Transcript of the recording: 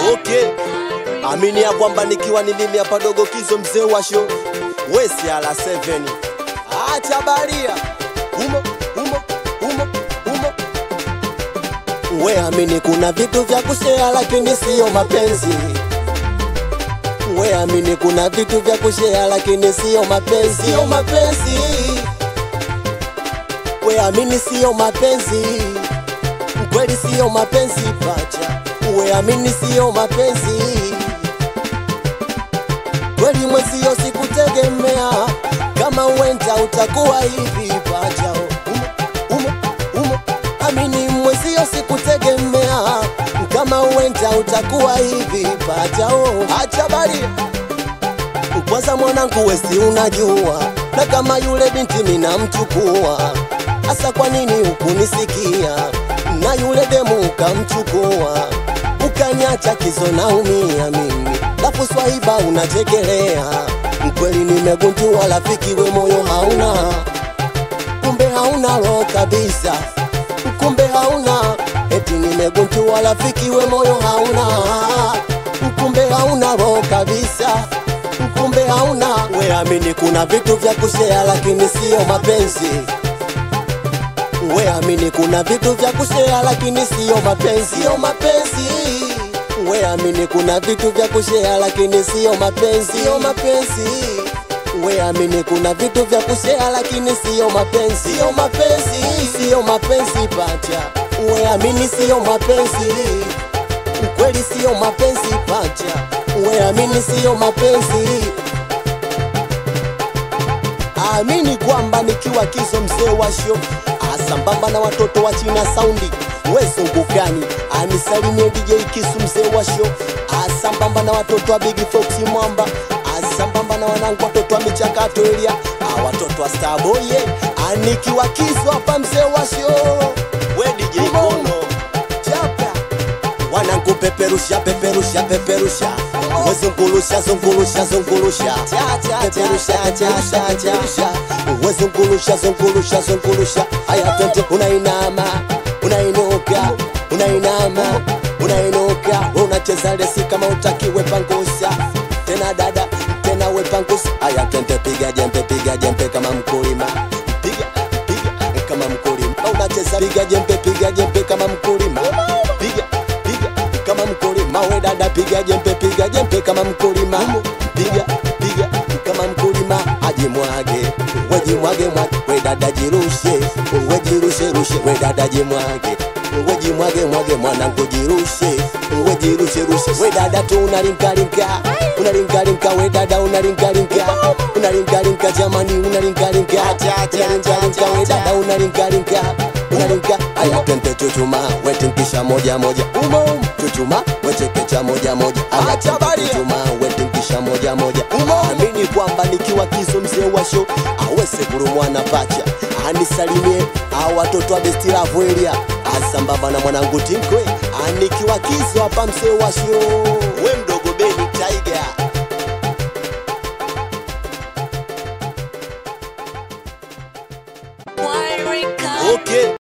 Okay, amini ya kwamba nikiwa ni mimi hapa Dogo Kizo mzee wa show Wesi ala 7. Acha baria umo. We amini kuna vitu vya kushare lakini sio mapenzi. We amini kuna vitu vya kushare lakini sio mapenzi. Sio mapenzi. We amini sio mapenzi. Kweli sio mapenzi pacha. We amini sio mapenzi. Kweli mwezio sikutegemea kama uenda utakuwa hivi pacha. Amini mwezio sikutegemea kama uenda utakuwa hivi pacha. Acha bali kwanza mwanangu Wesi unajua, na kama yule binti ninamchukua. Asa kwa nini hukunisikia? Na yule demu ukamchukua, ukaniacha Kizo naumia mimi. Lafu Swaiba unachekelea, mkweli nimegundua rafiki we moyo hauna. Kumbe hauna roho kabisa, kumbe hauna. Eti nimegundua rafiki we moyo hauna. Kumbe hauna roho kabisa, kumbe hauna. We amini kuna vitu vya kushare lakini sio mapenzi. We amini kuna vitu vya kushare lakini sio mapenzi. Sio mapenzi. We amini kuna vitu vya kushare lakini sio mapenzi. Sio mapenzi. We amini kuna vitu vya kushare lakini sio mapenzi. Sio mapenzi. Sio mapenzi pacha. We amini sio mapenzi. Kweli sio mapenzi pacha. We amini sio mapenzi. Amini kwamba nikiwa Kizo mzee wa show asambamba na watoto wa China Soundi wezungukani. Anisalimie DJ Kisu mzee wa show asambamba na watoto wa Big Fox Mwamba, asambamba na wanangu watoto wa Michakato Elia, watoto wa Starboy. Anikiwa Kizo hapa mzee wa show. We DJ Kono chapa wanangu peperusha peperusha peperusha. Wezungulusha zungulusha zungulusha peperusha peperusha. Wezungulusha zungulusha zungulusha. Aya twende unainama unainuka unainama unainuka. Unacheza lesi kama utakiwe pangusha. Tena dada tena we pangusha. Aya twende piga jembe kama mkulima. Piga kama mkulima. Unacheza piga jembe kama mkulima. Piga kama mkulima. We dada piga jembe kama mkulima. Piga kama mkulima. Ajimwage wejimwage mwage. We dada jirushe wejirushe rushe. We dada jimwage wejimwage mwage. Mwanangu jirushe wejirushe rushe. We dada tu unalingalinga unalingalinga. We dada unalingalinga unalingalinga. Jamani unalingalinga unalingalinga. We dada unalingalinga unalinga. Aya twende chuchuma wetinkisha moja moja. Chuchuma wechekecha moja moja. Aya chuchuma wetinkisha moja moja. Amini kwamba nikiwa Kizo mzee wa show awese kurumwana pacha. Anisalimie watoto wa Best Love Elia asambamba na mwanangu Tinkwe. Anikiwa Kizo hapa mzee wa show. We mdogo Beni Tiger. Okay.